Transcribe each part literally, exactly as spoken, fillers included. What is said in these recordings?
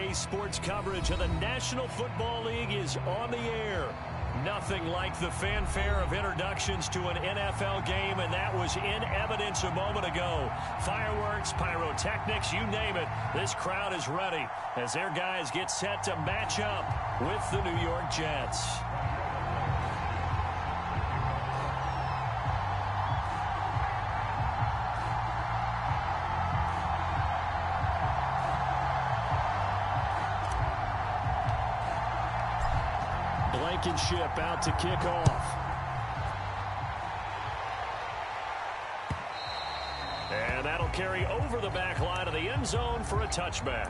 Today's sports coverage of the National Football League is on the air. Nothing like the fanfare of introductions to an N F L game, and that was in evidence a moment ago. Fireworks, pyrotechnics, you name it. This crowd is ready as their guys get set to match up with the New York Jets. Blankenship out to kick off. And that'll carry over the back line of the end zone for a touchback.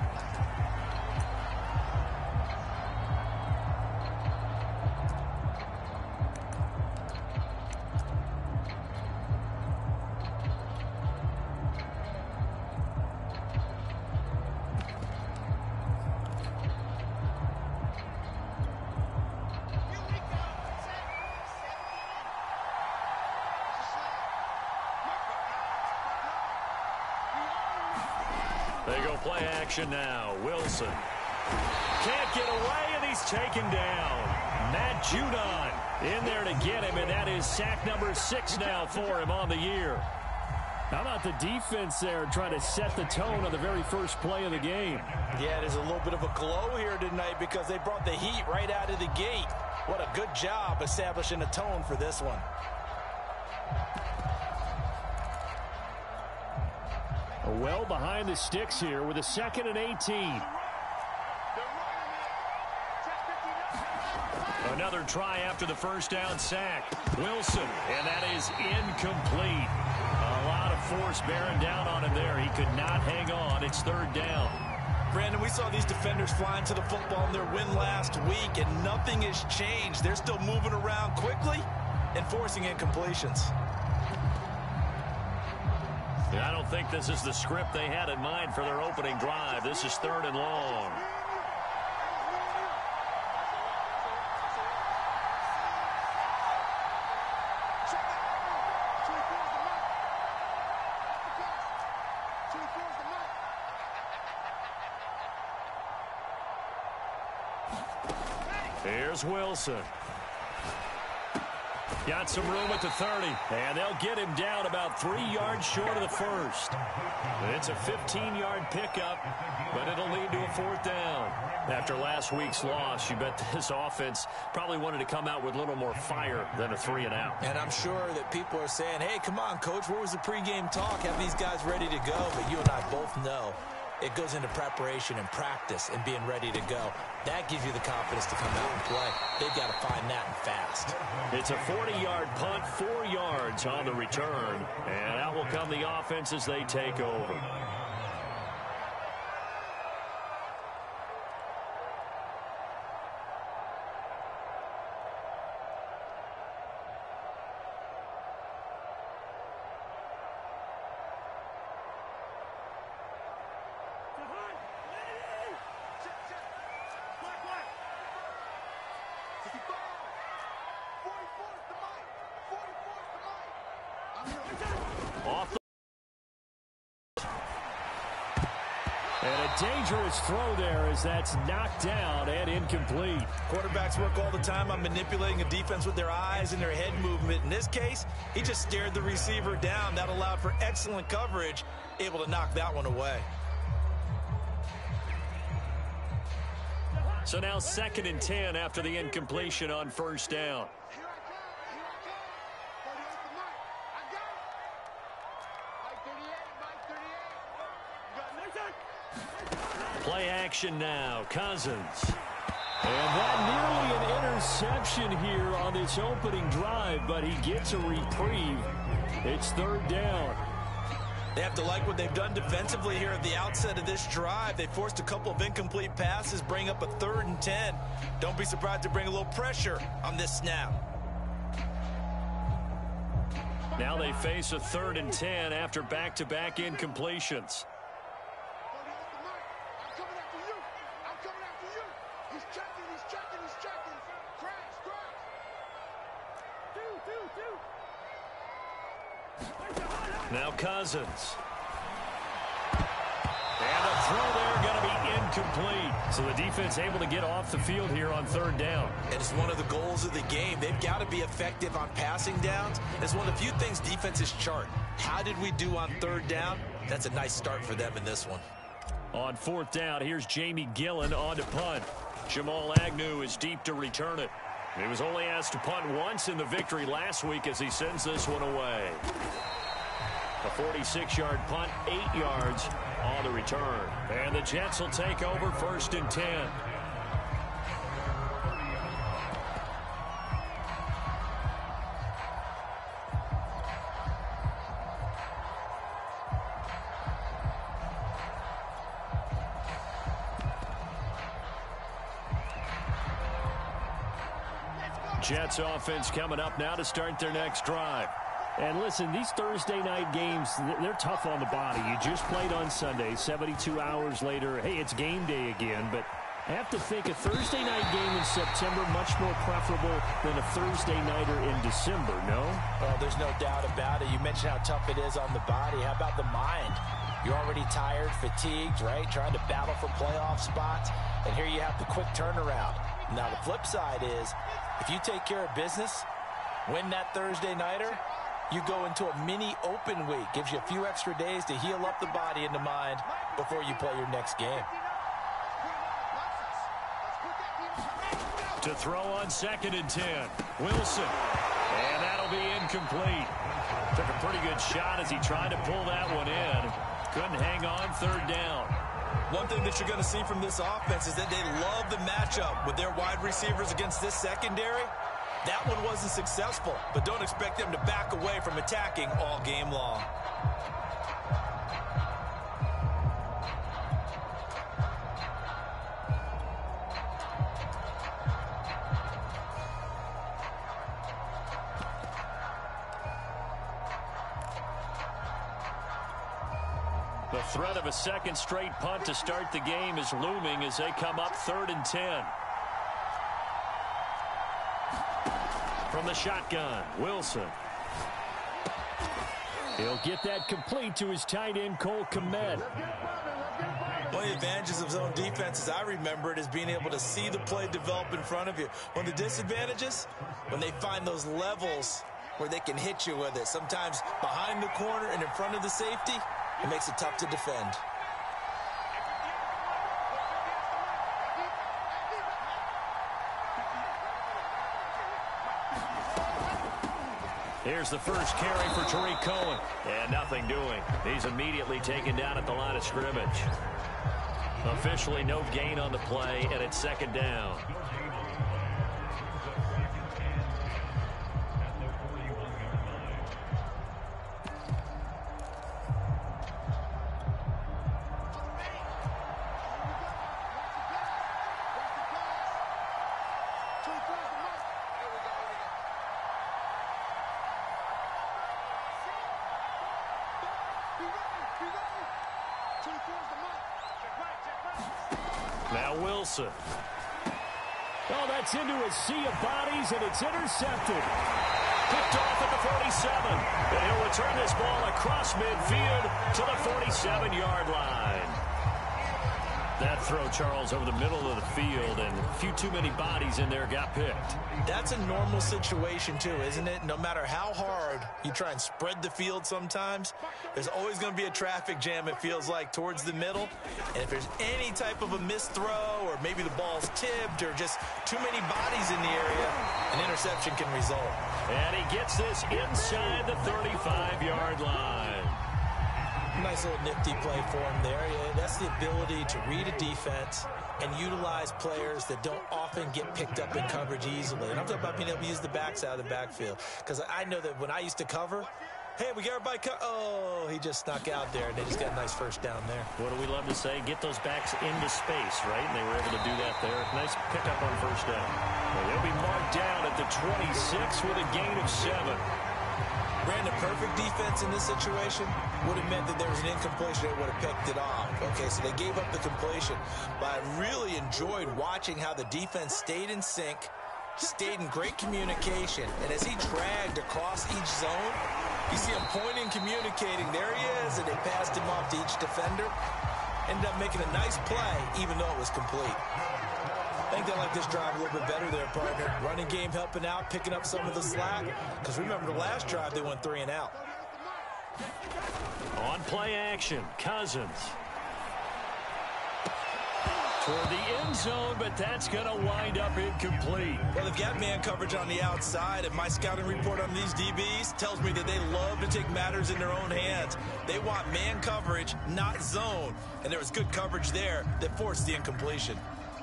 They go play action now. Wilson can't get away, and he's taken down. Matt Judon in there to get him, and that is sack number six now for him on the year. How about the defense there trying to set the tone on the very first play of the game? Yeah, there's a little bit of a glow here tonight because they brought the heat right out of the gate. What a good job establishing a tone for this one. Well behind the sticks here with a second and eighteen. Another try after the first down sack. Wilson, and that is incomplete. A lot of force bearing down on him there. He could not hang on. It's third down. Brandon, we saw these defenders flying to the football in their win last week, and nothing has changed. They're still moving around quickly and forcing incompletions. I don't think this is the script they had in mind for their opening drive. This is third and long. Here's Wilson. Got some room at the thirty, and they'll get him down about three yards short of the first. It's a fifteen-yard pickup, but it'll lead to a fourth down. After last week's loss, you bet this offense probably wanted to come out with a little more fire than a three and out. And I'm sure that people are saying, hey, come on, Coach, where was the pregame talk? Have these guys ready to go? But you and I both know it goes into preparation and practice and being ready to go. That gives you the confidence to come out and play. They've got to find that and fast. It's a forty-yard punt, four yards on the return. And out will come the offense as they take over. Off the and a dangerous throw there as that's knocked down and incomplete. Quarterbacks work all the time on manipulating a defense with their eyes and their head movement. In this case, he just stared the receiver down. That allowed for excellent coverage, able to knock that one away. So now second and ten after the incompletion on first down. Play action now. Cousins. And that nearly an interception here on this opening drive, but he gets a reprieve. It's third down. They have to like what they've done defensively here at the outset of this drive. They forced a couple of incomplete passes, bring up a third and ten. Don't be surprised to bring a little pressure on this snap. Now they face a third and ten after back-to-back incompletions. Now Cousins. And the throw there going to be incomplete. So the defense able to get off the field here on third down. And it's one of the goals of the game. They've got to be effective on passing downs. It's one of the few things defenses chart. How did we do on third down? That's a nice start for them in this one. On fourth down, here's Jamie Gillen on to punt. Jamal Agnew is deep to return it. He was only asked to punt once in the victory last week as he sends this one away. A forty-six yard punt, eight yards on the return. And the Jets will take over first and ten. Jets offense coming up now to start their next drive. And listen, these Thursday night games, they're tough on the body. You just played on Sunday, seventy-two hours later. Hey, it's game day again, but I have to think a Thursday night game in September much more preferable than a Thursday nighter in December, no? Well, there's no doubt about it. You mentioned how tough it is on the body. How about the mind? You're already tired, fatigued, right? Trying to battle for playoff spots. And here you have the quick turnaround. Now, the flip side is, if you take care of business, win that Thursday nighter, you go into a mini open week. Gives you a few extra days to heal up the body and the mind before you play your next game. To throw on second and ten, Wilson. And that'll be incomplete. Took a pretty good shot as he tried to pull that one in. Couldn't hang on third down. One thing that you're going to see from this offense is that they love the matchup with their wide receivers against this secondary. That one wasn't successful, but don't expect them to back away from attacking all game long. The threat of a second straight punt to start the game is looming as they come up third and ten. From the shotgun, Wilson. He'll get that complete to his tight end, Cole Kmet. One of the advantages of zone defense, as I remember it, is being able to see the play develop in front of you. One of the disadvantages, when they find those levels where they can hit you with it, sometimes behind the corner and in front of the safety, it makes it tough to defend. Here's the first carry for Tariq Cohen. And nothing doing. He's immediately taken down at the line of scrimmage. Officially no gain on the play, and it's second down. Now Wilson. Oh, that's into a sea of bodies, and it's intercepted. Picked off at the forty-seven. And he'll return this ball across midfield to the forty-seven yard line. That throw, Charles, over the middle of the field, and a few too many bodies in there got picked. That's a normal situation, too, isn't it? No matter how hard you try and spread the field sometimes, there's always going to be a traffic jam, it feels like, towards the middle. And if there's any type of a missed throw, or maybe the ball's tipped, or just too many bodies in the area, an interception can result. And he gets this inside the thirty-five yard line. Nice little nifty play for him there. Yeah, that's the ability to read a defense and utilize players that don't often get picked up in coverage easily. And I'm talking about being able to use the backside of the backfield. Because I know that when I used to cover, hey, we got everybody co- Oh, he just snuck out there, and they just got a nice first down there. What do we love to say? Get those backs into space, right? And they were able to do that there. Nice pickup on first down. Well, they'll be marked down at the twenty-six with a gain of seven. Ran a perfect defense in this situation would have meant that there was an incompletion. They would have picked it off. Okay, so they gave up the completion. But I really enjoyed watching how the defense stayed in sync, stayed in great communication. And as he dragged across each zone, you see him pointing, communicating. There he is, and they passed him off to each defender. ended up making a nice play, even though it was complete. I think they like this drive a little bit better there, partner. Running game helping out, picking up some of the slack. Because remember, the last drive, they went three and out. On play action, Cousins. Toward the end zone, but that's going to wind up incomplete. Well, they've got man coverage on the outside, and my scouting report on these D Bs tells me that they love to take matters in their own hands. They want man coverage, not zone. And there was good coverage there that forced the incompletion.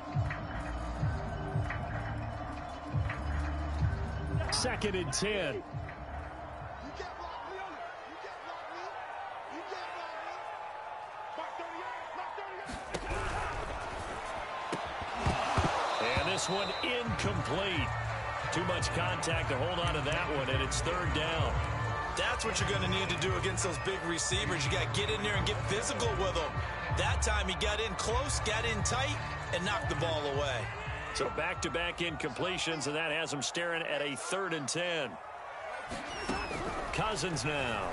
Second and ten. And this one incomplete. Too much contact to hold on to that one, and it's third down. That's what you're going to need to do against those big receivers. You got to get in there and get physical with them. That time he got in close, got in tight, and knocked the ball away. So back-to-back incompletions, and that has him staring at a third and ten. Cousins now.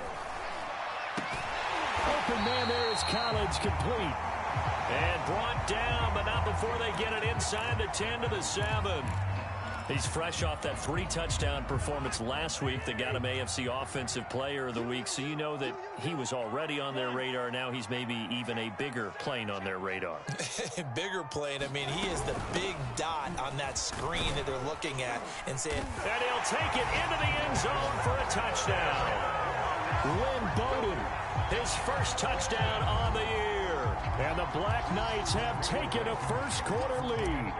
Open man there is Collins, complete. And brought down, but not before they get it inside the ten to the seven. He's fresh off that three-touchdown performance last week that got him A F C Offensive Player of the Week, so you know that he was already on their radar. Now he's maybe even a bigger plane on their radar. Bigger plane. I mean, he is the big dot on that screen that they're looking at and saying, and he'll take it into the end zone for a touchdown. Lynn Bowden, his first touchdown on the year. And the Black Knights have taken a first-quarter lead.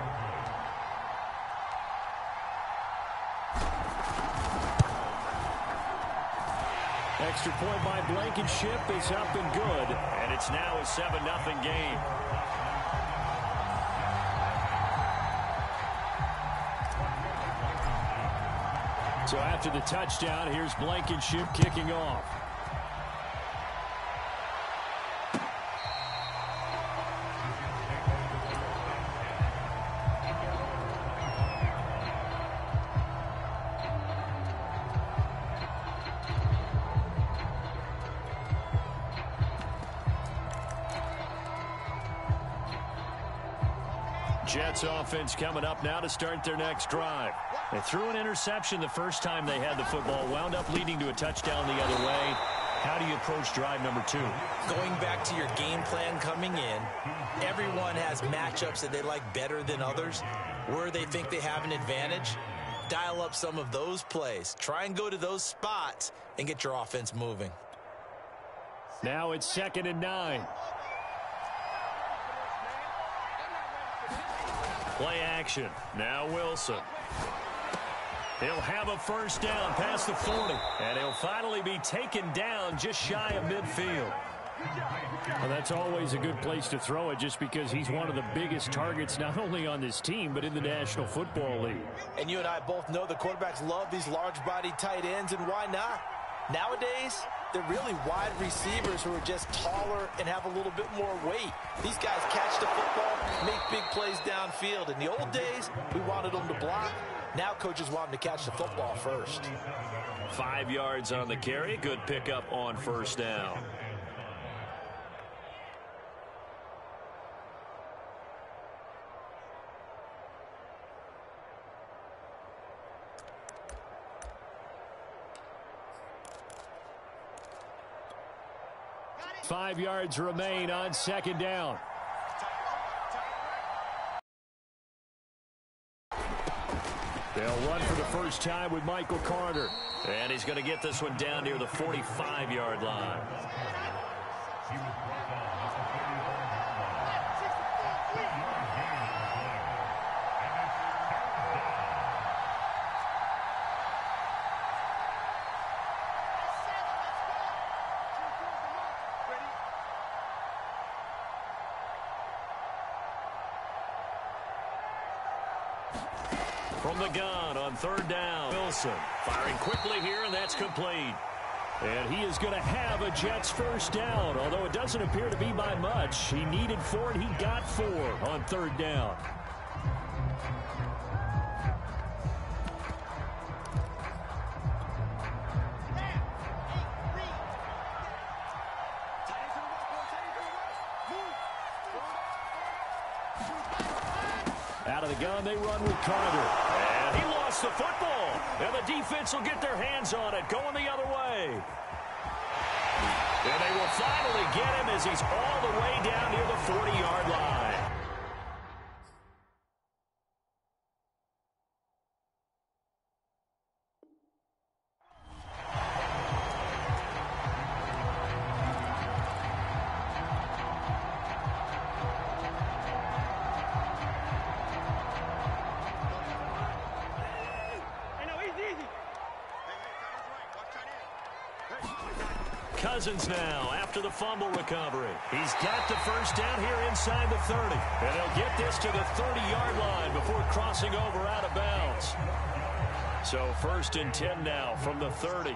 Extra point by Blankenship is up and good, and it's now a seven nothing game. So after the touchdown, here's Blankenship kicking off. Jets offense coming up now to start their next drive. They threw an interception the first time they had the football, wound up leading to a touchdown the other way. How do you approach drive number two? Going back to your game plan coming in, everyone has matchups that they like better than others, where they think they have an advantage. Dial up some of those plays. Try and go to those spots and get your offense moving. Now it's second and nine. Play action. Now Wilson. He'll have a first down past the forty. And he'll finally be taken down just shy of midfield. Well, that's always a good place to throw it just because he's one of the biggest targets not only on this team but in the National Football League. And you and I both know the quarterbacks love these large-bodied tight ends, and why not? Nowadays, they're really wide receivers who are just taller and have a little bit more weight. These guys catch the football, make big plays downfield. In the old days, we wanted them to block. Now coaches want them to catch the football first. Five yards on the carry. Good pickup on first down. Five yards remain on second down. They'll run for the first time with Michael Carter. And he's going to get this one down near the forty-five yard line. From the gun on third down, Wilson firing quickly here, and that's complete. And he is going to have a Jets first down, although it doesn't appear to be by much. He needed four, and he got four on third down. Out of the gun, they run with Carter. And he lost the football. And the defense will get their hands on it, going the other way. And they will finally get him as he's all the way down near the forty-yard line. Cousins now after the fumble recovery. He's got the first down here inside the thirty. And he'll get this to the thirty-yard line before crossing over out of bounds. So first and ten now from the thirty.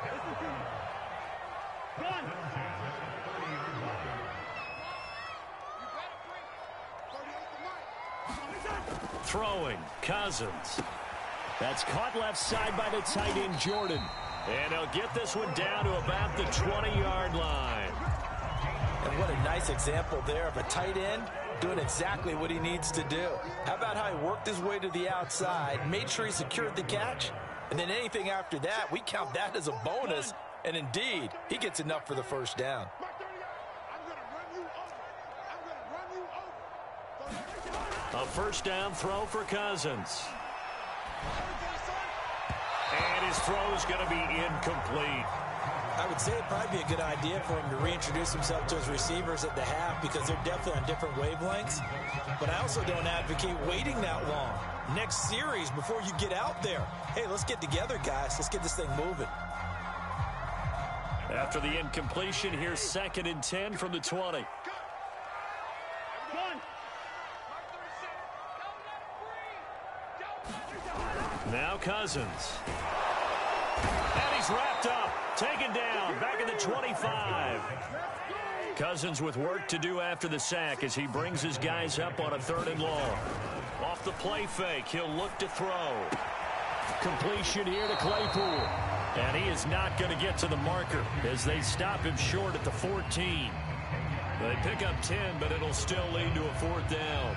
Throwing, Cousins. That's caught left side by the tight end, Jordan. And he'll get this one down to about the twenty-yard line. And what a nice example there of a tight end doing exactly what he needs to do. How about how he worked his way to the outside, made sure he secured the catch, and then anything after that, we count that as a bonus. And indeed, he gets enough for the first down. A first down throw for Cousins. And his throw is going to be incomplete. I would say it'd probably be a good idea for him to reintroduce himself to his receivers at the half because they're definitely on different wavelengths. But I also don't advocate waiting that long. Next series before you get out there. Hey, let's get together, guys. Let's get this thing moving. After the incompletion, here's second and ten from the twenty. Now Cousins. And he's wrapped up. Taken down. Back in the twenty-five. Cousins with work to do after the sack as he brings his guys up on a third and long. Off the play fake, he'll look to throw. Completion here to Claypool. And he is not going to get to the marker as they stop him short at the fourteen. They pick up ten, but it'll still lead to a fourth down.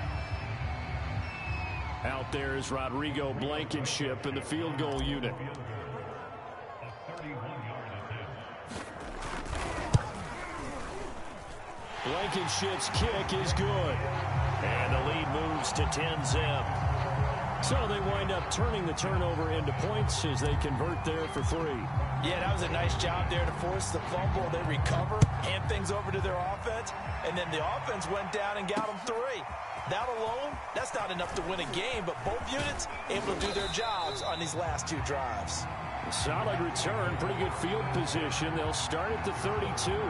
Out there is Rodrigo Blankenship in the field goal unit. Blankenship's kick is good. And the lead moves to ten zip. So they wind up turning the turnover into points as they convert there for three. Yeah, that was a nice job there to force the fumble. They recover, hand things over to their offense, and then the offense went down and got them three. That alone, that's not enough to win a game, but both units able to do their jobs on these last two drives. A solid return, pretty good field position. They'll start at the thirty-two.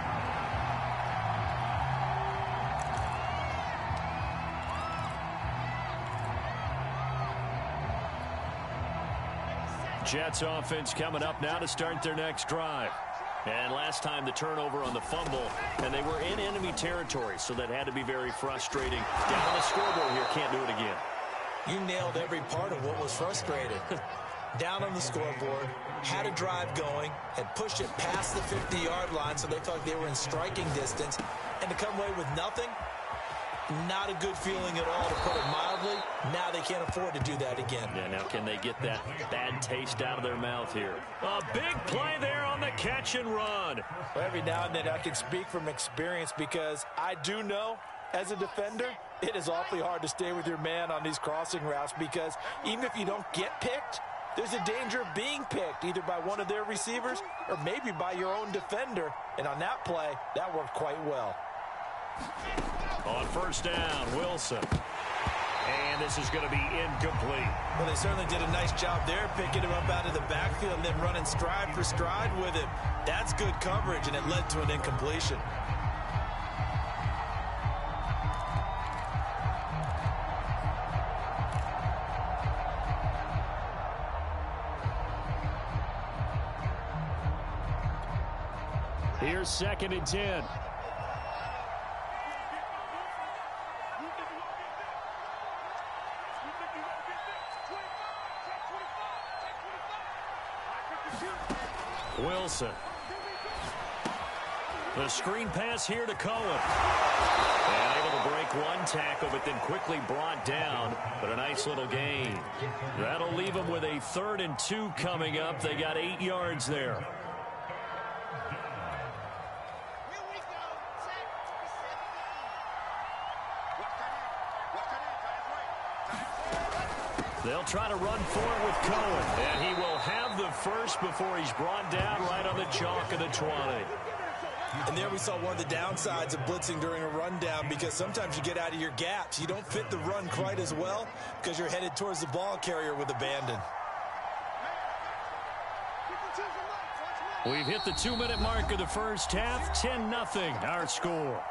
Jets offense coming up now to start their next drive. And last time the turnover on the fumble, and they were in enemy territory, so that had to be very frustrating. Down on the scoreboard here, can't do it again. You nailed every part of what was frustrating. Down on the scoreboard, had a drive going, had pushed it past the fifty-yard line so they felt like they were in striking distance, and to come away with nothing, not a good feeling at all, to put it mildly. Now they can't afford to do that again. Yeah, now can they get that bad taste out of their mouth here? A big play there on the catch and run. Well, every now and then I can speak from experience because I do know, as a defender, it is awfully hard to stay with your man on these crossing routes because even if you don't get picked, there's a danger of being picked either by one of their receivers or maybe by your own defender. And on that play, that worked quite well. On first down, Wilson. And this is going to be incomplete. Well, they certainly did a nice job there, picking him up out of the backfield and then running stride for stride with him. That's good coverage, and it led to an incompletion. Here's second and ten. Wilson. The screen pass here to Cohen. And able to break one one tackle, but then quickly brought down. But a nice little gain. That'll leave them with a third and two coming up. They got eight yards there. They'll try to run for it with Cohen. And he will have the first before he's brought down right on the chalk of the twenty. And there we saw one of the downsides of blitzing during a rundown, because sometimes you get out of your gaps. You don't fit the run quite as well because you're headed towards the ball carrier with abandon. We've hit the two-minute mark of the first half. ten nothing our score.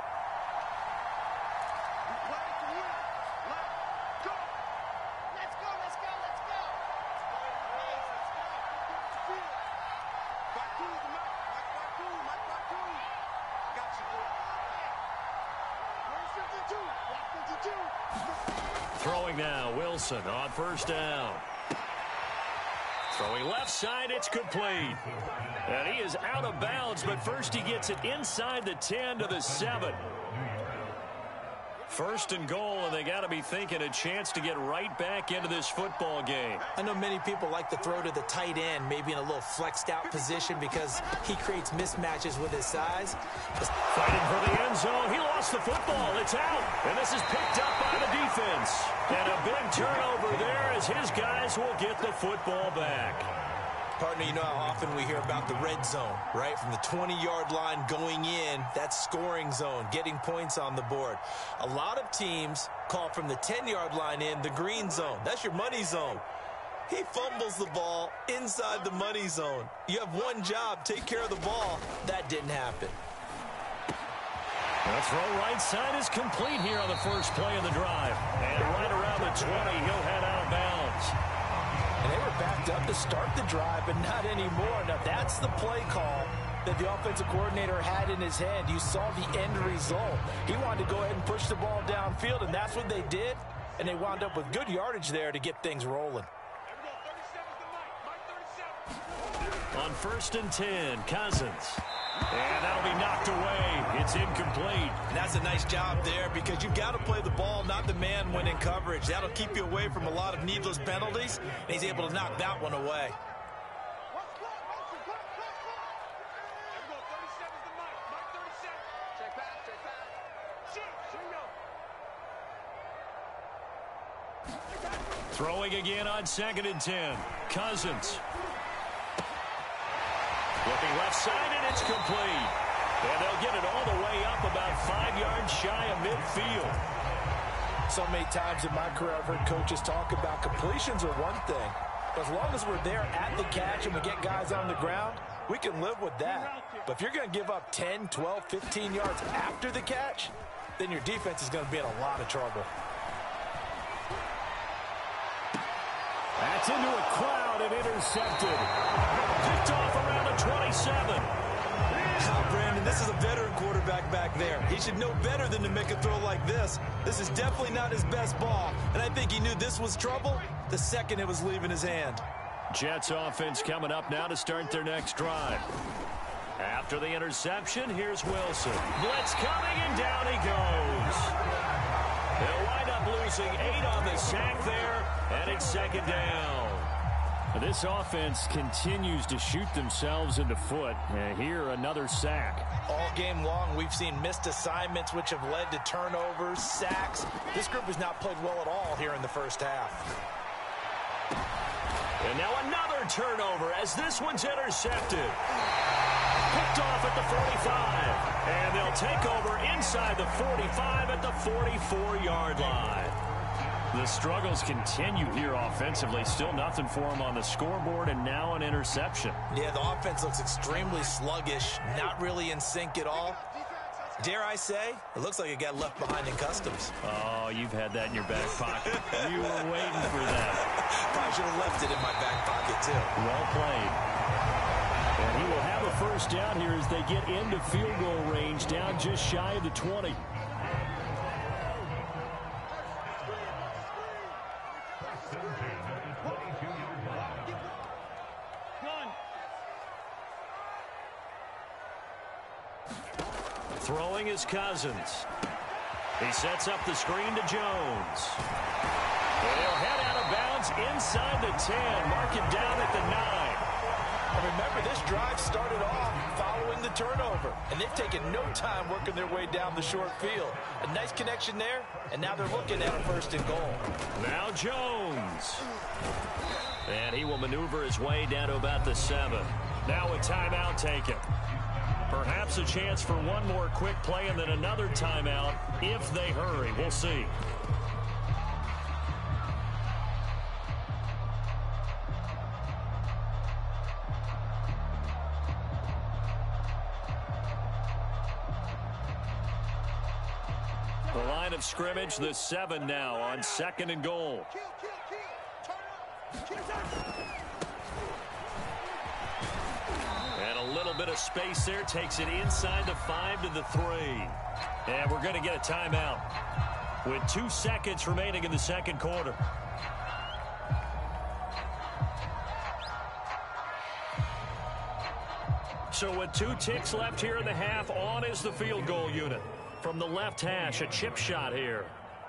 Throwing now, Wilson on first down. Throwing left side, it's complete. And he is out of bounds, but first he gets it inside the ten to the seven. First and goal, and they got to be thinking a chance to get right back into this football game. I know many people like to throw to the tight end, maybe in a little flexed out position because he creates mismatches with his size. Fighting for the end zone. He lost the football. It's out. And this is picked up by the defense. And a big turnover there as his guys will get the football back. Partner, you know how often we hear about the red zone, right? From the twenty-yard line going in, that's scoring zone, getting points on the board. A lot of teams call from the ten-yard line in the green zone. That's your money zone. He fumbles the ball inside the money zone. You have one job, take care of the ball. That didn't happen. The throw right side is complete here on the first play of the drive. And right around the twenty, he'll head out of bounds. And they were backed up to start the drive, but not anymore. Now, that's the play call that the offensive coordinator had in his head. You saw the end result. He wanted to go ahead and push the ball downfield, and that's what they did. And they wound up with good yardage there to get things rolling. On first and ten, Cousins. And that'll be knocked away. It's incomplete. And that's a nice job there because you've got to play the ball, not the man when in coverage. That'll keep you away from a lot of needless penalties. And he's able to knock that one away. Throwing again on second and ten. Cousins. Looking left side, and it's complete. And they'll get it all the way up about five yards shy of midfield. So many times in my career I've heard coaches talk about completions are one thing. But as long as we're there at the catch and we get guys on the ground, we can live with that. But if you're going to give up ten, twelve, fifteen yards after the catch, then your defense is going to be in a lot of trouble. That's into a crowd and intercepted. Picked off around the twenty-seven. Oh, Brandon, this is a veteran quarterback back there. He should know better than to make a throw like this. This is definitely not his best ball, and I think he knew this was trouble the second it was leaving his hand. Jets offense coming up now to start their next drive. After the interception, here's Wilson. Blitz coming, and down he goes. They'll wind up losing eight on the sack there, and it's second down. This offense continues to shoot themselves in the foot. And here, another sack. All game long, we've seen missed assignments, which have led to turnovers, sacks. This group has not played well at all here in the first half. And now another turnover as this one's intercepted. Picked off at the forty-five. And they'll take over inside the forty-five at the forty-four-yard line. The struggles continue here offensively. Still nothing for them on the scoreboard, and now an interception. Yeah, the offense looks extremely sluggish, not really in sync at all. Dare I say, it looks like it got left behind in customs. Oh, you've had that in your back pocket. You were waiting for that. Probably should have left it in my back pocket, too. Well played. And he will have a first down here as they get into field goal range, down just shy of the twenty. Throwing is Cousins. He sets up the screen to Jones. They'll head out of bounds inside the ten. Mark it down at the nine. And remember, this drive started off following the turnover, and they've taken no time working their way down the short field. A nice connection there, and now they're looking at a first and goal. Now Jones. And he will maneuver his way down to about the seven. Now a timeout taken. Perhaps a chance for one more quick play and then another timeout if they hurry. We'll see. The line of scrimmage, the seven now on second and goal. And a little bit of space there takes it inside the five to the three. And we're going to get a timeout with two seconds remaining in the second quarter. So with two ticks left here in the half, on is the field goal unit. From the left hash, a chip shot here.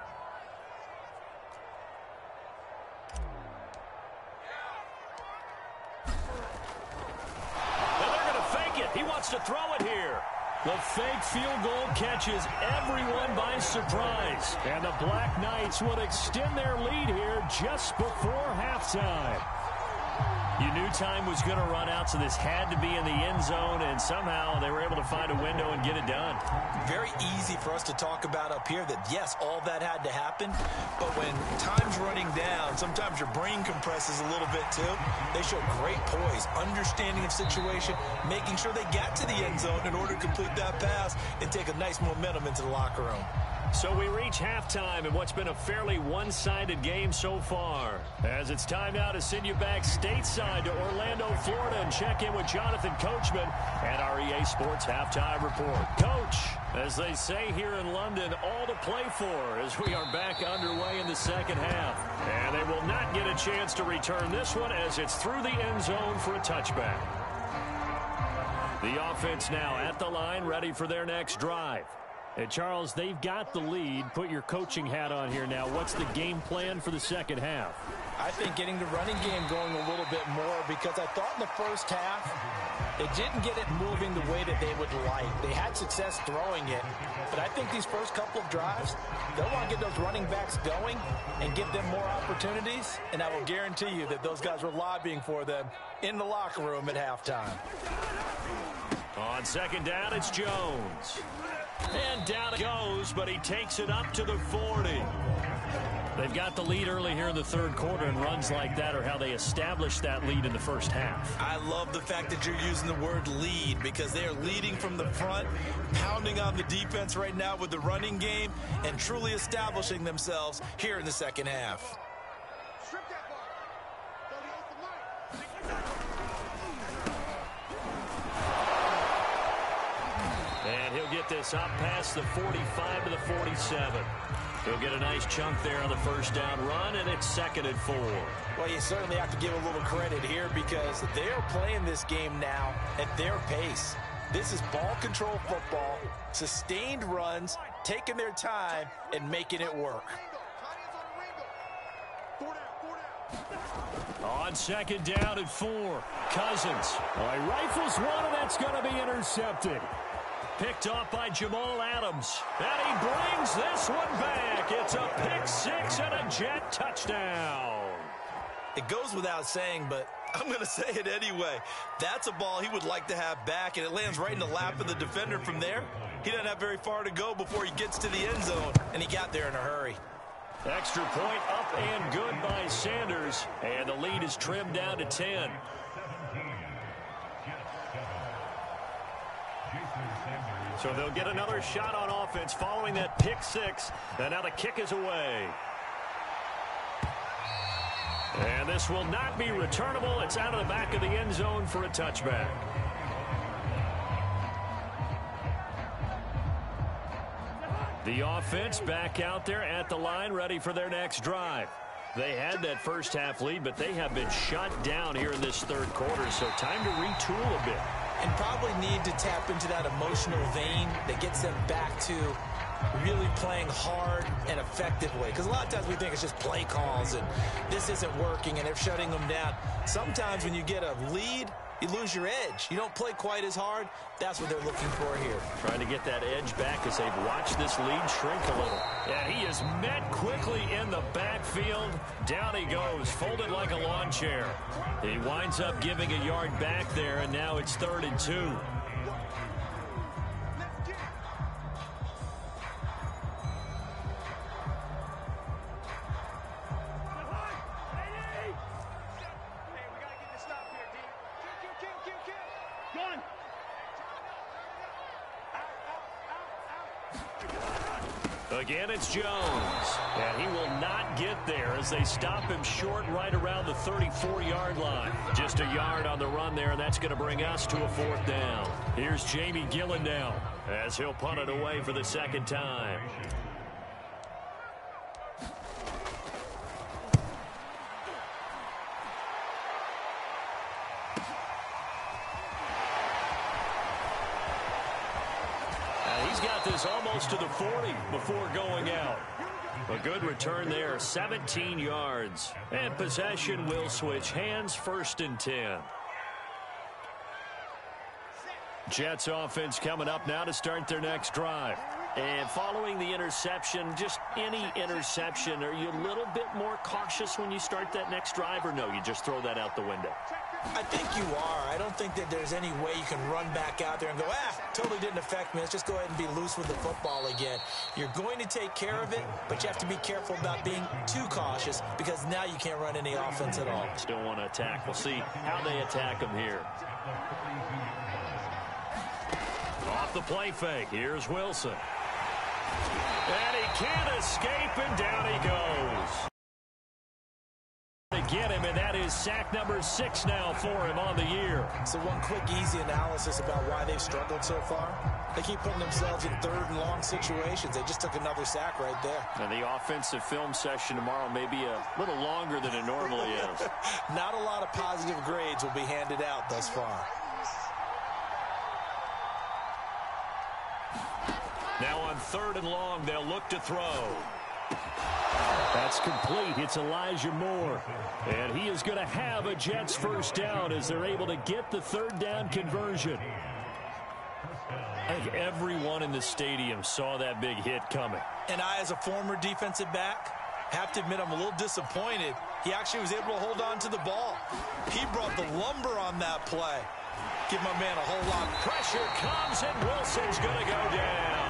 And they're going to fake it. He wants to throw it here. The fake field goal catches everyone by surprise. And the Black Knights would extend their lead here just before halftime. You knew time was going to run out, so this had to be in the end zone, and somehow they were able to find a window and get it done. Very easy for us to talk about up here that, yes, all that had to happen, but when time's running down, sometimes your brain compresses a little bit too. They show great poise, understanding of situation, making sure they got to the end zone in order to complete that pass and take a nice momentum into the locker room. So we reach halftime in what's been a fairly one-sided game so far. As it's time now to send you back stateside to Orlando, Florida, and check in with Jonathan Coachman at our E A Sports Halftime Report. Coach, as they say here in London, all to play for as we are back underway in the second half. And they will not get a chance to return this one as it's through the end zone for a touchback. The offense now at the line, ready for their next drive. And Charles, they've got the lead. Put your coaching hat on here now. What's the game plan for the second half? I think getting the running game going a little bit more, because I thought in the first half they didn't get it moving the way that they would like. They had success throwing it, but I think these first couple of drives, they'll want to get those running backs going and give them more opportunities, and I will guarantee you that those guys were lobbying for them in the locker room at halftime. On second down, it's Jones. And down it goes, but he takes it up to the forty. They've got the lead early here in the third quarter, and runs like that are how they established that lead in the first half. I love the fact that you're using the word lead, because they are leading from the front, pounding on the defense right now with the running game, and truly establishing themselves here in the second half. And he'll get this up past the forty-five to the forty-seven. He'll get a nice chunk there on the first down run, and it's second and four. Well, you certainly have to give a little credit here, because they're playing this game now at their pace. This is ball control football, sustained runs, taking their time, and making it work. On second down at four, Cousins. Well, he rifles one, and that's going to be intercepted. Picked off by Jamal Adams. And he brings this one back. It's a pick six and a Jet touchdown. It goes without saying, but I'm going to say it anyway. That's a ball he would like to have back, and it lands right in the lap of the defender from there. He doesn't have very far to go before he gets to the end zone, and he got there in a hurry. Extra point up and good by Sanders, and the lead is trimmed down to ten. So they'll get another shot on offense following that pick six, and now the kick is away. And this will not be returnable. It's out of the back of the end zone for a touchback. The offense back out there at the line, ready for their next drive. They had that first half lead, but they have been shut down here in this third quarter, so time to retool a bit. And probably need to tap into that emotional vein that gets them back to really playing hard and effectively. Because a lot of times we think it's just play calls and this isn't working and they're shutting them down. Sometimes when you get a lead, you lose your edge. You don't play quite as hard. That's what they're looking for here. Trying to get that edge back as they've watched this lead shrink a little. Yeah, he is met quickly in the backfield. Down he goes, folded like a lawn chair. He winds up giving a yard back there, and now it's third and two. Again, it's Jones. And he will not get there as they stop him short right around the thirty-four yard line. Just a yard on the run there, and that's going to bring us to a fourth down. Here's Jamie Gillen now as he'll punt it away for the second time. This almost to the forty before going out. A good return there, seventeen yards. And possession will switch hands, first and ten. Jets offense coming up now to start their next drive. And following the interception, just any interception, are you a little bit more cautious when you start that next drive, or no, you just throw that out the window? I think you are. I don't think that there's any way you can run back out there and go, ah, totally didn't affect me. Let's just go ahead and be loose with the football again. You're going to take care of it, but you have to be careful about being too cautious because now you can't run any offense at all. Still want to attack. We'll see how they attack them here. Off the play fake. Here's Wilson. And he can't escape, and down he goes. To get him, and that is sack number six now for him on the year. So one quick, easy analysis about why they've struggled so far. They keep putting themselves in third and long situations. They just took another sack right there. And the offensive film session tomorrow may be a little longer than it normally is. Not a lot of positive grades will be handed out thus far. Now on third and long, they'll look to throw. That's complete. It's Elijah Moore. And he is going to have a Jets first down as they're able to get the third down conversion. I think everyone in the stadium saw that big hit coming. And I, as a former defensive back, have to admit I'm a little disappointed. He actually was able to hold on to the ball. He brought the lumber on that play. Give my man a whole lot. Pressure comes, and Wilson's going to go down.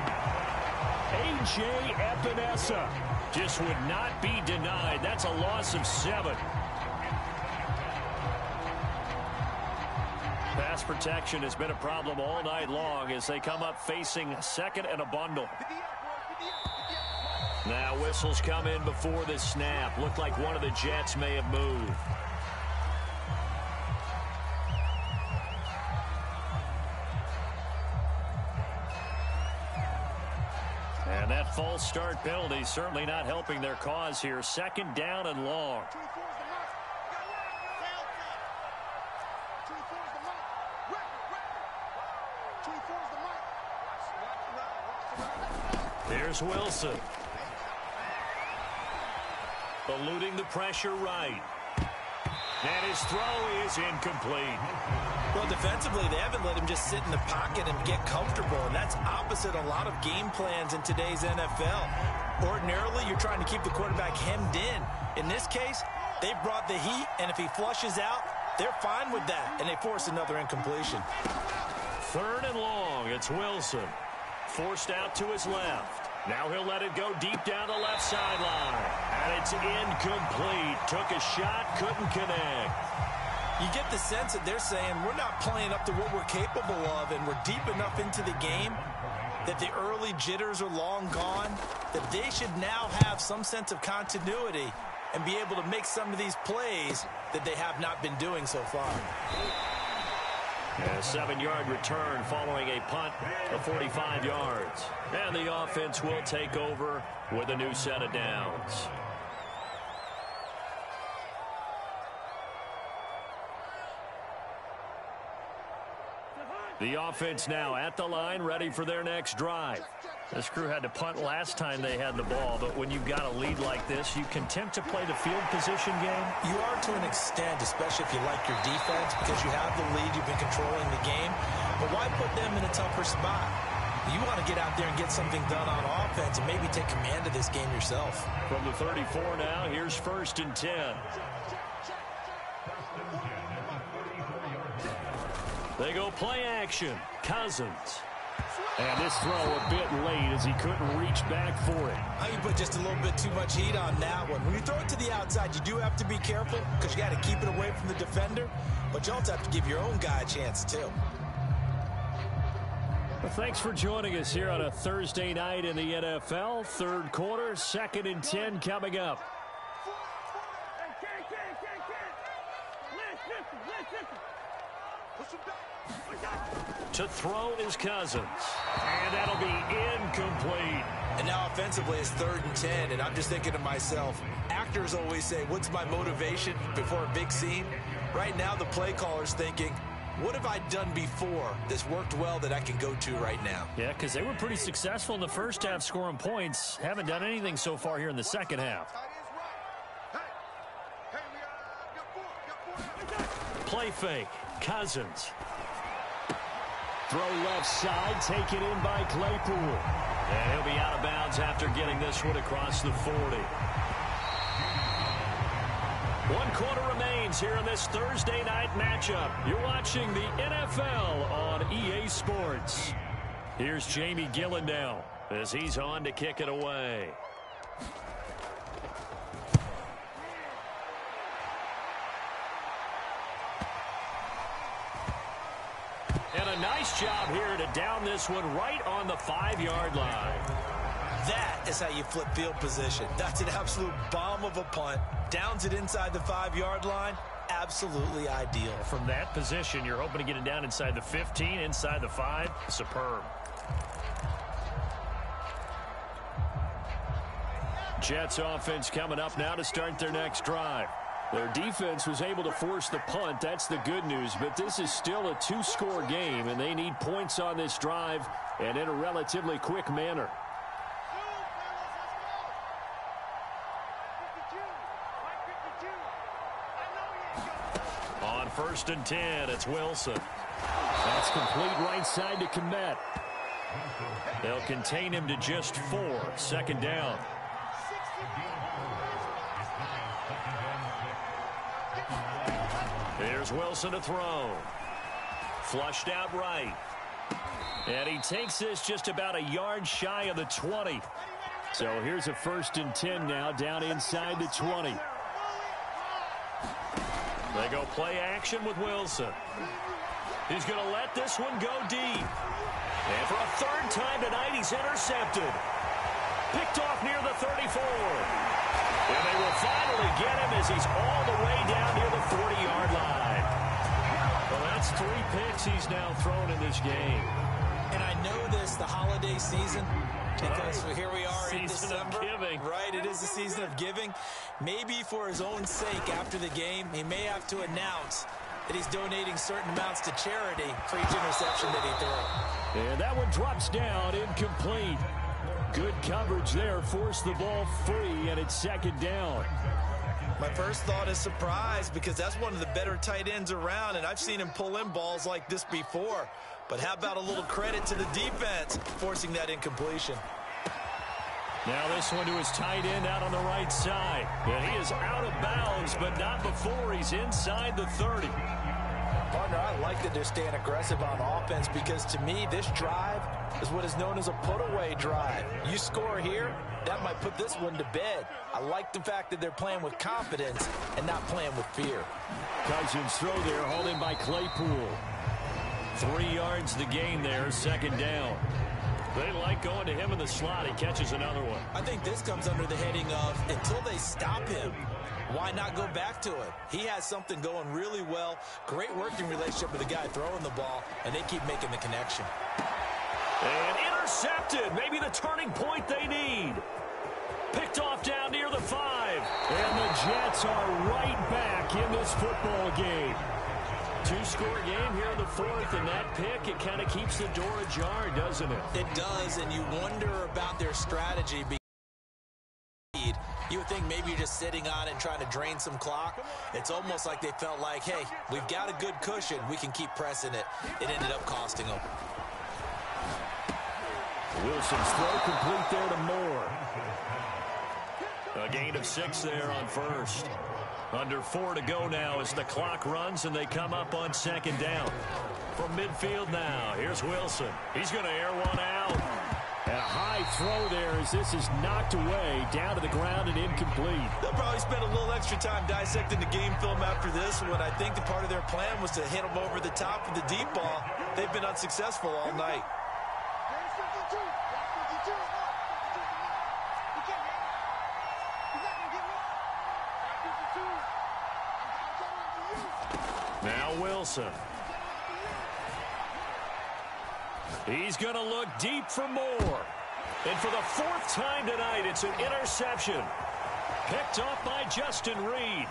A J Epinesa just would not be denied. That's a loss of seven. Pass protection has been a problem all night long as they come up facing second and a bundle. Now whistles come in before the snap. Looked like one of the Jets may have moved. And that false start penalty certainly not helping their cause here. Second down and long. Here's Wilson. Eluding the pressure right. And his throw is incomplete. Well, defensively, they haven't let him just sit in the pocket and get comfortable, and that's opposite a lot of game plans in today's N F L. Ordinarily, you're trying to keep the quarterback hemmed in. In this case, they brought the heat, and if he flushes out, they're fine with that, and they force another incompletion. Third and long, it's Wilson. Forced out to his left. Now he'll let it go deep down the left sideline. And it's incomplete. Took a shot, couldn't connect. You get the sense that they're saying we're not playing up to what we're capable of, and we're deep enough into the game that the early jitters are long gone, that they should now have some sense of continuity and be able to make some of these plays that they have not been doing so far. A seven-yard return following a punt of forty-five yards. And the offense will take over with a new set of downs. The offense now at the line, ready for their next drive. This crew had to punt last time they had the ball, but when you've got a lead like this, you can tempt to play the field position game. You are to an extent, especially if you like your defense, because you have the lead, you've been controlling the game. But why put them in a tougher spot? You want to get out there and get something done on offense and maybe take command of this game yourself. From the thirty-four now, here's first and ten. They go play action. Cousins. And this throw a bit late as he couldn't reach back for it. I mean, put just a little bit too much heat on that one. When you throw it to the outside, you do have to be careful because you got to keep it away from the defender. But you also have to give your own guy a chance, too. Well, thanks for joining us here on a Thursday night in the N F L. Third quarter, second and ten coming up. To throw is Cousins. And that'll be incomplete. And now offensively it's third and ten, and I'm just thinking to myself, actors always say, what's my motivation before a big scene? Right now the play caller's thinking, what have I done before that's worked well that I can go to right now? Yeah, because they were pretty successful in the first half scoring points. Haven't done anything so far here in the second half. Play fake. Cousins. Throw left side, taken in by Claypool. And he'll be out of bounds after getting this one across the forty. One quarter remains here in this Thursday night matchup. You're watching the N F L on E A Sports. Here's Jamie Gillen now as he's on to kick it away. And a nice job here to down this one right on the five-yard line. That is how you flip field position. That's an absolute bomb of a punt. Downs it inside the five-yard line. Absolutely ideal. From that position, you're hoping to get it down inside the fifteen, inside the five. Superb. Jets offense coming up now to start their next drive. Their defense was able to force the punt. That's the good news. But this is still a two-score game, and they need points on this drive and in a relatively quick manner. On first and ten, it's Wilson. That's complete right side to Komet. They'll contain him to just four. Second down. Here's Wilson to throw. Flushed out right. And he takes this just about a yard shy of the twenty. So here's a first and ten now down inside the twenty. They go play action with Wilson. He's going to let this one go deep. And for a third time tonight, he's intercepted. Picked off near the thirty-four. And they will finally get him as he's all the way down near the forty-yard line. Well, that's three picks he's now thrown in this game. And I know this, the holiday season, because right. Here we are season in December. Of giving. Right, it is the season of giving. Maybe for his own sake after the game, he may have to announce that he's donating certain amounts to charity for each interception that he threw. And that one drops down, incomplete. Good coverage there, forced the ball free, and it's second down. My first thought is surprise because that's one of the better tight ends around, and I've seen him pull in balls like this before. But how about a little credit to the defense forcing that incompletion? Now this one to his tight end out on the right side. And he is out of bounds, but not before he's inside the thirty. Partner, I like that they're staying aggressive on offense because to me, this drive is what is known as a put-away drive. You score here, that might put this one to bed. I like the fact that they're playing with confidence and not playing with fear. Cousins throw there, holding by Claypool. Three yards the gain there, second down. They like going to him in the slot. He catches another one. I think this comes under the heading of until they stop him, why not go back to it? He has something going really well. Great working relationship with the guy throwing the ball, and they keep making the connection. And intercepted. Maybe the turning point they need. Picked off down near the five. And the Jets are right back in this football game. Two-score game here in the fourth, and that pick, it kind of keeps the door ajar, doesn't it? It does, and you wonder about their strategy. You would think maybe you're just sitting on it and trying to drain some clock. It's almost like they felt like, hey, we've got a good cushion. We can keep pressing it. It ended up costing them. Wilson's throw complete there to Moore. A gain of six there on first. Under four to go now as the clock runs and they come up on second down. From midfield now, here's Wilson. He's going to air one out. And a high throw there as this is knocked away, down to the ground and incomplete. They'll probably spend a little extra time dissecting the game film after this one. I think the part of their plan was to hit them over the top with the deep ball. They've been unsuccessful all night. Now Wilson. He's going to look deep for more. And for the fourth time tonight, it's an interception. Picked off by Justin Reed.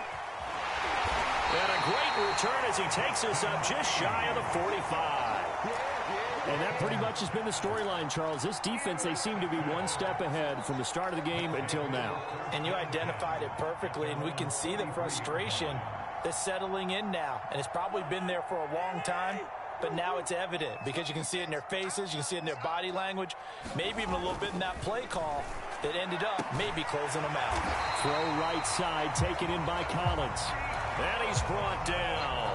And a great return as he takes us up just shy of the forty-five. And that pretty much has been the storyline, Charles. This defense, they seem to be one step ahead from the start of the game until now. And you identified it perfectly, and we can see the frustration that's settling in now. And it's probably been there for a long time, but now it's evident because you can see it in their faces, you can see it in their body language, maybe even a little bit in that play call that ended up maybe closing them out. Throw right side, taken in by Collins. And he's brought down.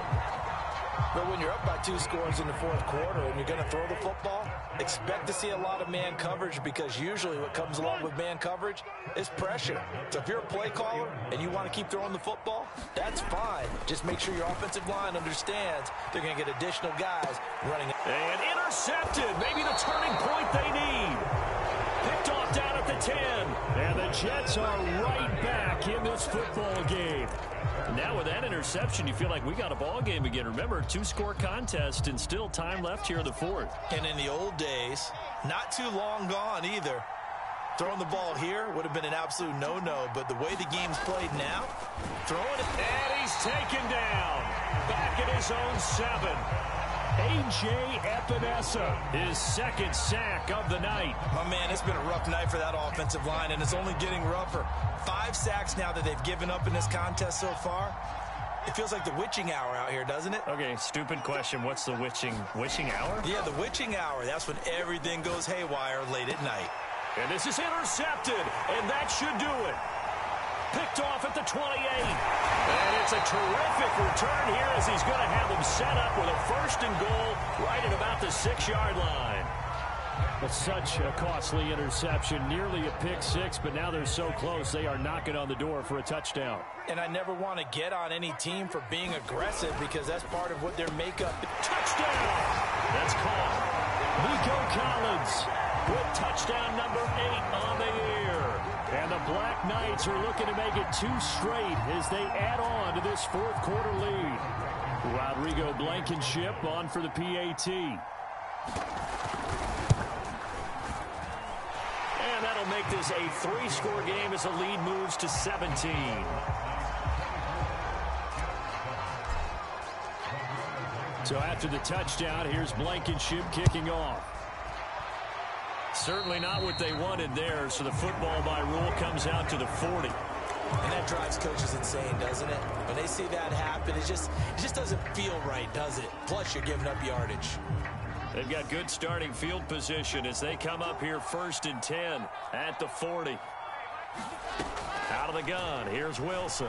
But when you're up by two scores in the fourth quarter and you're going to throw the football, expect to see a lot of man coverage because usually what comes along with man coverage is pressure. So if you're a play caller and you want to keep throwing the football, that's fine. Just make sure your offensive line understands they're going to get additional guys running. And intercepted. Maybe the turning point they need. Picked off down at the ten. And the Jets are right back in this football game. Now with that interception, you feel like we got a ball game again. Remember, two-score contest and still time left here in the fourth. And in the old days, not too long gone either. Throwing the ball here would have been an absolute no-no, but the way the game's played now, throwing it. And he's taken down. Back at his own seven. A J Epinesa, his second sack of the night. My man, it's been a rough night for that offensive line, and it's only getting rougher. Five sacks now that they've given up in this contest so far. It feels like the witching hour out here, doesn't it? Okay, stupid question. What's the witching witching hour? Yeah, the witching hour. That's when everything goes haywire late at night. And this is intercepted, and that should do it. Picked off at the twenty-eight. And it's a terrific return here as he's going to have them set up with a first and goal right at about the six-yard line. But such a costly interception, nearly a pick six, but now they're so close they are knocking on the door for a touchdown. And I never want to get on any team for being aggressive because that's part of what their makeup. Touchdown! That's caught. Nico Collins with touchdown number eight on the year. And the Black Knights are looking to make it two straight as they add on to this fourth quarter lead. Rodrigo Blankenship on for the P A T. And that'll make this a three-score game as the lead moves to seventeen. So after the touchdown, here's Blankenship kicking off. Certainly not what they wanted there, so the football by rule comes out to the forty. And that drives coaches insane, doesn't it? When they see that happen, it just, it just doesn't feel right, does it? Plus, you're giving up yardage. They've got good starting field position as they come up here first and ten at the forty. Out of the gun, here's Wilson.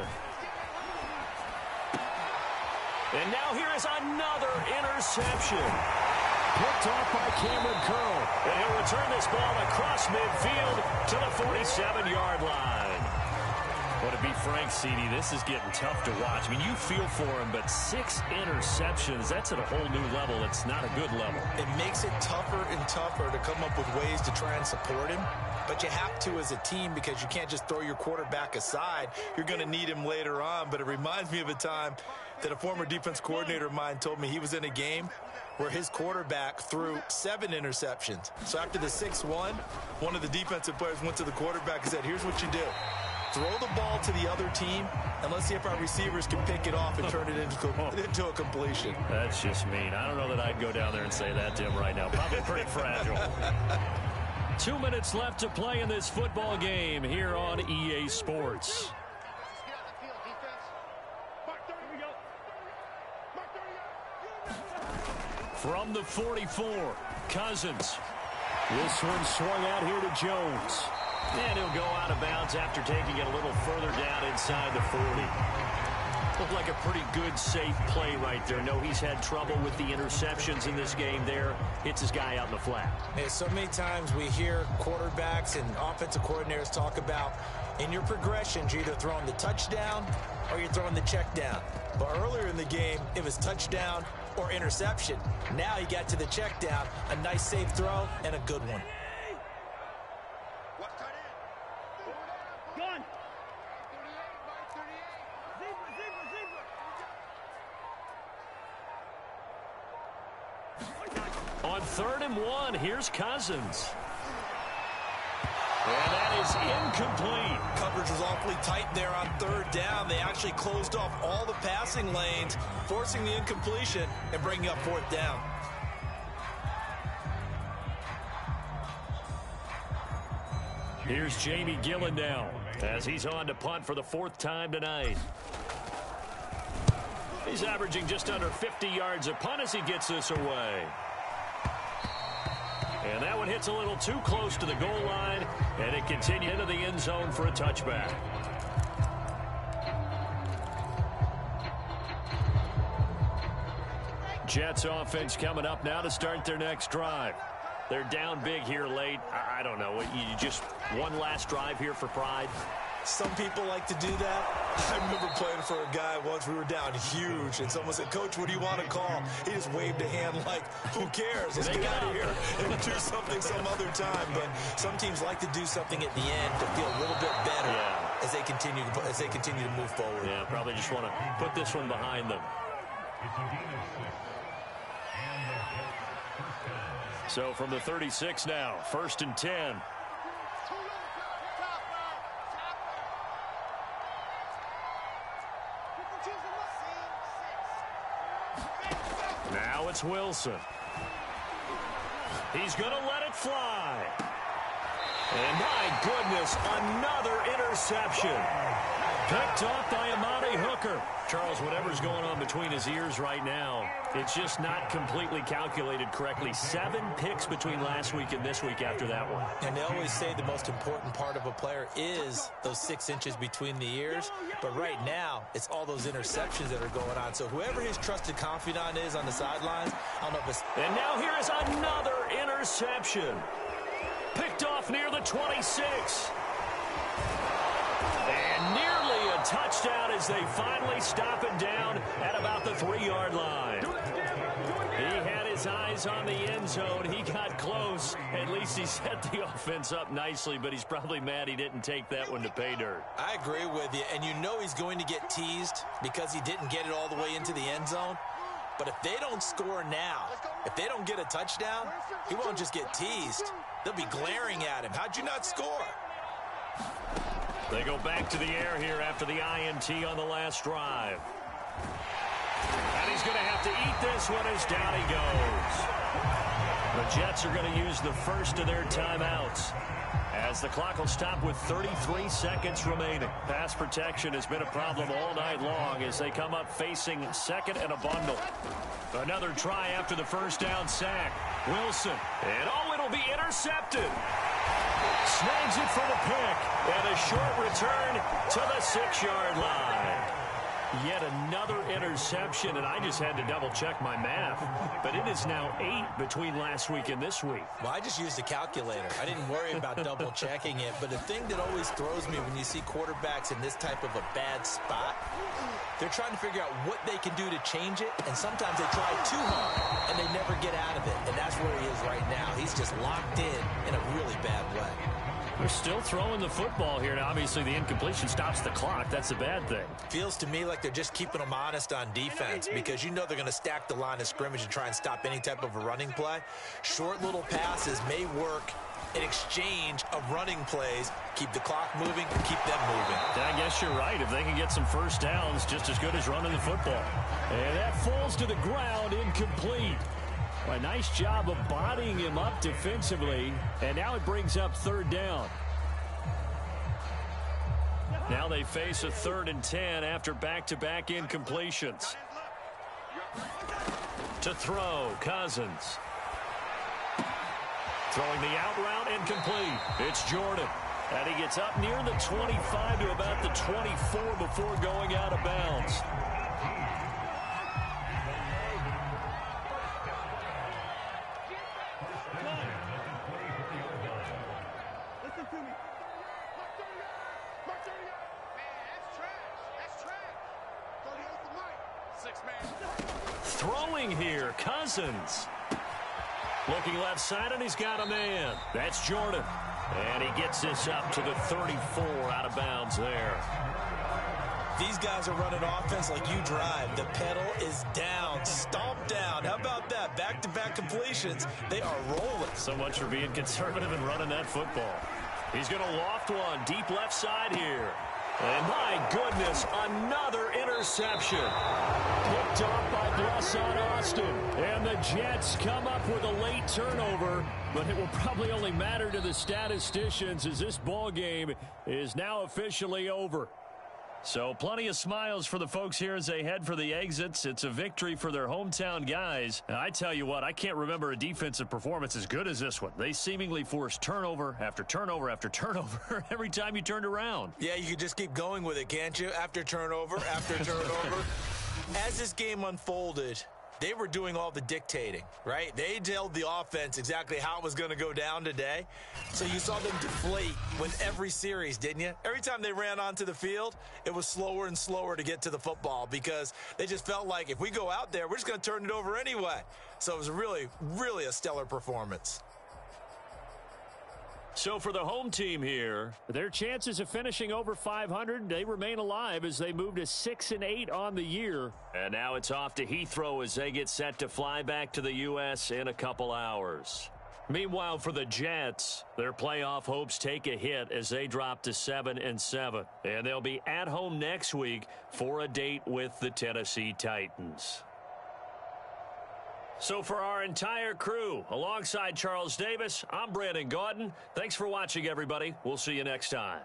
And now here is another interception. Picked off by Cameron Curl. And he'll return this ball across midfield to the forty-seven-yard line. But to be frank, C D, this is getting tough to watch. I mean, you feel for him, but six interceptions, that's at a whole new level. It's not a good level. It makes it tougher and tougher to come up with ways to try and support him. But you have to as a team because you can't just throw your quarterback aside. You're going to need him later on. But it reminds me of a time that a former defense coordinator of mine told me he was in a game where his quarterback threw seven interceptions. So after the six one, one of the defensive players went to the quarterback and said, here's what you do. Throw the ball to the other team, and let's see if our receivers can pick it off and turn it into, into a completion. That's just mean. I don't know that I'd go down there and say that to him right now. Probably pretty fragile. Two minutes left to play in this football game here on E A Sports. From the forty-four, Cousins. This one swung out here to Jones. And he'll go out of bounds after taking it a little further down inside the forty. Looked like a pretty good, safe play right there. No, he's had trouble with the interceptions in this game there. Hits his guy out in the flat. Hey, so many times we hear quarterbacks and offensive coordinators talk about in your progressions, you're either throwing the touchdown or you're throwing the check down. But earlier in the game, it was touchdown or interception. Now he got to the check down, a nice safe throw, and a good one. On third and one, here's Cousins. And that is incomplete. Coverage was awfully tight there on third down. They actually closed off all the passing lanes, forcing the incompletion and bringing up fourth down. Here's Jamie Gillen now as he's on to punt for the fourth time tonight. He's averaging just under fifty yards a punt as he gets this away. And that one hits a little too close to the goal line, and it continues into the end zone for a touchback. Jets offense coming up now to start their next drive. They're down big here late. I don't know. You just one last drive here for pride. Some people like to do that. I remember playing for a guy once. We were down huge, and someone said, "Coach, what do you want to call?" He just waved a hand like, who cares? Let's get out of here and do something some other time. But some teams like to do something at the end to feel a little bit better yeah. as they continue to, as they continue to move forward. Yeah, probably just want to put this one behind them. So from the thirty-six now, first and ten. Now it's Wilson. He's going to let it fly. And my goodness, another interception. Picked off by Amani Hooker. Charles, whatever's going on between his ears right now, it's just not completely calculated correctly. Seven picks between last week and this week after that one. And they always say the most important part of a player is those six inches between the ears. But right now, it's all those interceptions that are going on. So whoever his trusted confidant is on the sidelines, I don't know if it's... And now here is another interception. Picked off near the twenty-six. And nearly a touchdown as they finally stop it down at about the three-yard line. He had his eyes on the end zone. He got close. At least he set the offense up nicely, but he's probably mad he didn't take that one to pay dirt. I agree with you, and you know he's going to get teased because he didn't get it all the way into the end zone. But if they don't score now, if they don't get a touchdown, he won't just get teased. They'll be glaring at him. How'd you not score? They go back to the air here after the I N T on the last drive. And he's going to have to eat this one as down he goes. The Jets are going to use the first of their timeouts as the clock will stop with thirty-three seconds remaining. Pass protection has been a problem all night long as they come up facing second and a bundle. Another try after the first down sack. Wilson. And oh, it'll be intercepted. Snags it for the pick. And a short return to the six-yard line. Yet another interception, and I just had to double-check my math. But it is now eight between last week and this week. Well, I just used a calculator. I didn't worry about double-checking it. But the thing that always throws me when you see quarterbacks in this type of a bad spot, they're trying to figure out what they can do to change it. And sometimes they try too hard, and they never get out of it. And that's where he is right now. He's just locked in in a really bad way. They're still throwing the football here. Now, obviously, the incompletion stops the clock. That's a bad thing. Feels to me like they're just keeping them honest on defense because you know they're going to stack the line of scrimmage and try and stop any type of a running play. Short little passes may work an exchange of running plays. Keep the clock moving, keep them moving. I guess you're right. If they can get some first downs, just as good as running the football. And that falls to the ground, incomplete. A nice job of bodying him up defensively, and now it brings up third down. Now they face a third and ten after back-to-back incompletions. To throw, Cousins. Throwing the out route, incomplete. It's Jordan. And he gets up near the twenty-five to about the twenty-four before going out of bounds. Throwing here, Cousins. Looking left side, and he's got a man. That's Jordan. And he gets this up to the thirty-four, out of bounds there. These guys are running offense like you drive. The pedal is down, stomped down. How about that? Back-to-back completions. They are rolling. So much for being conservative and running that football. He's going to loft one deep left side here. And my goodness, another interception. Picked off by Blesson Austin. And the Jets come up with a late turnover, but it will probably only matter to the statisticians as this ball game is now officially over. So plenty of smiles for the folks here as they head for the exits. It's a victory for their hometown guys. And I tell you what, I can't remember a defensive performance as good as this one. They seemingly forced turnover after turnover after turnover every time you turned around. Yeah, you could just keep going with it, can't you? After turnover, after turnover. As this game unfolded, they were doing all the dictating, right? They told the offense exactly how it was going to go down today. So you saw them deflate with every series, didn't you? Every time they ran onto the field, it was slower and slower to get to the football because they just felt like if we go out there, we're just going to turn it over anyway. So it was really, really a stellar performance. So for the home team here, their chances of finishing over five hundred, they remain alive as they move to six and eight on the year. And now it's off to Heathrow as they get set to fly back to the U S in a couple hours. Meanwhile, for the Jets, their playoff hopes take a hit as they drop to seven and seven. And they'll be at home next week for a date with the Tennessee Titans. So for our entire crew, alongside Charles Davis, I'm Brandon Gaudin. Thanks for watching, everybody. We'll see you next time.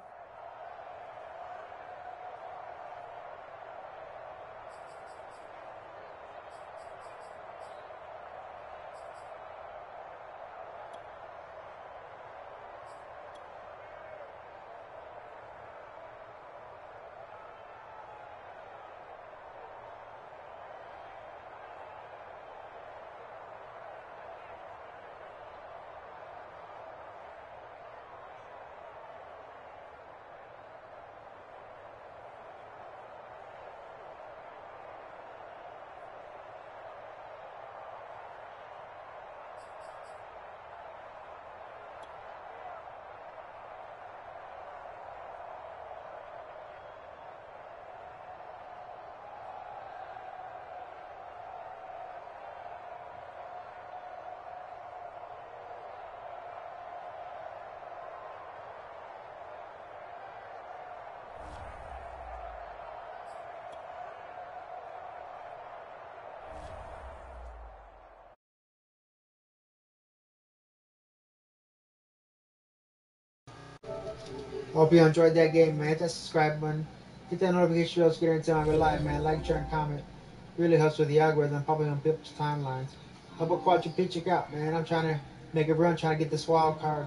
Hope you enjoyed that game, man. Hit that subscribe button. Hit that notification bell to get anytime I go live, man. Like, share, and comment. Really helps with the algorithm, probably on people's timelines. How about Quadra P? Check out, man. I'm trying to make a run, trying to get this wild card.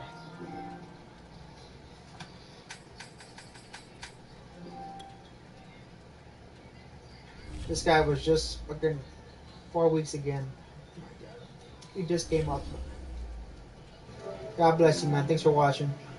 This guy was just fucking four weeks again. He just came up. God bless you, man. Thanks for watching.